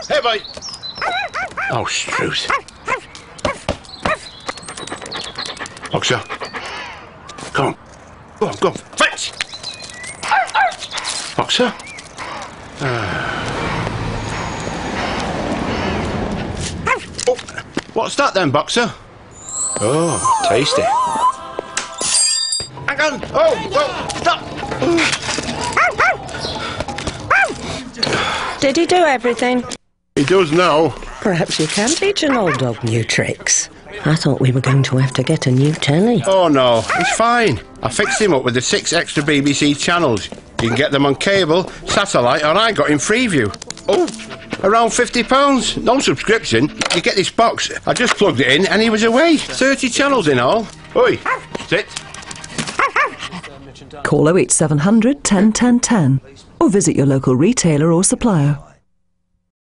Hey, boy. Oh, Struth. Boxer. Come on. Go on, go on. Fetch! Boxer? Oh, what's that then, Boxer? Oh, tasty. Hang on! Oh, stop! Did he do everything? He does now. Perhaps you can teach an old dog new tricks. I thought we were going to have to get a new telly. Oh no, he's fine. I fixed him up with the 6 extra BBC channels. You can get them on cable, satellite, or I got in Freeview. Oh, around £50. No subscription. You get this box. I just plugged it in and he was away. 30 channels in all. Oi, sit. Call 08700 10 10 10 or visit your local retailer or supplier.